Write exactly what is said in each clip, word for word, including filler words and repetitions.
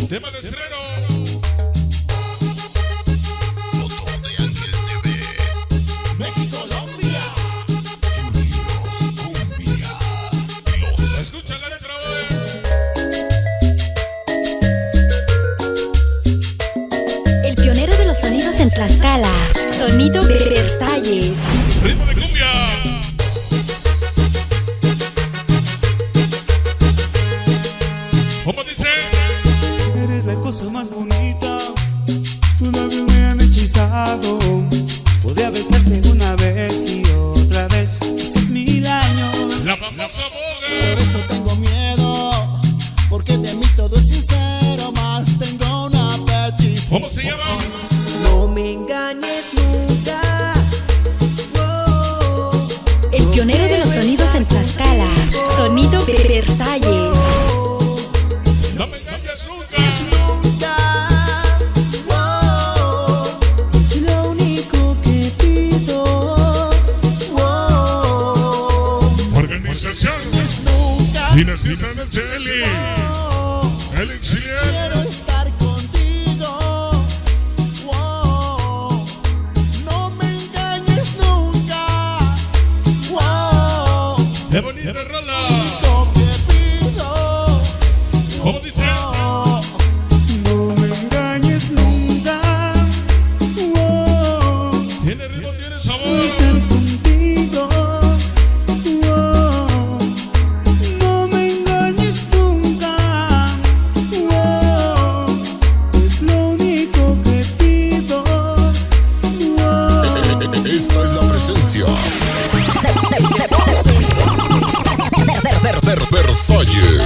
Tema de estreno. Foto de Ángel T V. México, Colombia. Unidos Cumbia. Los Escucha la letra hoy. El pionero de los sonidos en Tlaxcala. Sonido Versalles. Ritmo de cumbia. ¿Cómo dice? Eres la cosa más bonita, tus labios me han hechizado. Podría besarte una vez y otra vez, quizás mil años. La famosa boga. Por eso tengo miedo, porque de mí todo es sincero, más tengo una petición. ¿Cómo se llama? No me engañes nunca. Oh, El pionero de los sonidos en Tlaxcala. Sonido Versalles. No me engañes nunca. nunca. Oh, es lo único que pido. Oh, Organización es nunca. Dinastía de Cheli. Oh, El exiliado. quiero estar contigo. Wow, no me engañes nunca. Wow, Qué bonita rola. lo que pido. ¿Cómo dice? Oh, No me engañes nunca. Oh, Tiene ritmo, tiene sabor. estar contigo. Oh, no me engañes nunca. Oh, es lo único que pido. Oh. Esta es la presencia. Ver, ver, Versalles.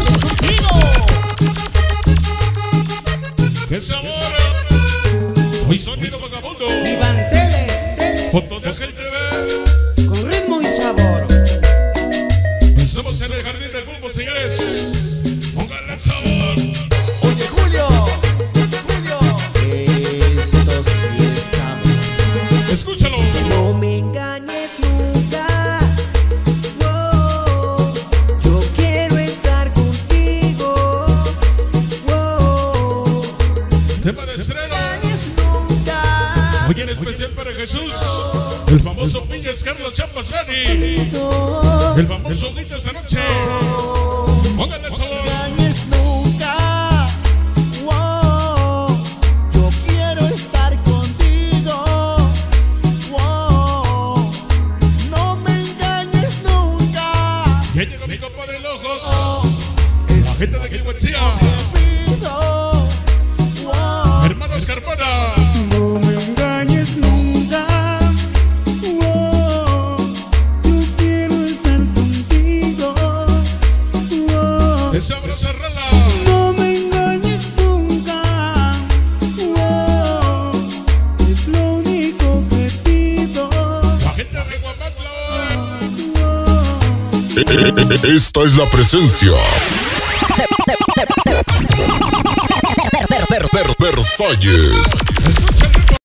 ¡Qué sabor! Hoy sonido vagabundo. Manteles Foto de Ángel T V. con ritmo y sabor. Estamos en el jardín del bumbo, señores. Pónganle sabor. oye, Julio, Julio, esto sí es amor. Escúchalo. No me engañes nunca. Wow, yo quiero estar contigo. Wow, Tema de estreno. nunca. Hoy en especial para Jesús. El famoso Piñas Carlos Champas Rani. El famoso Grita esta noche. Pónganle No me sabor. engañes nunca. Wow, yo quiero estar contigo. Wow, no me engañes nunca. Ya llegó mi compadre Lojos. La gente de Quihuachía. Pido. Wow, Hermanos Carmona. No me engañes nunca. Oh, yo quiero estar contigo. Oh, Esa brosa rola. no me engañes nunca. Oh, es lo único que pido. La gente de Guamantla. Oh, Esta es la presencia. Ver, ver, Versalles. Escucha el ritmo.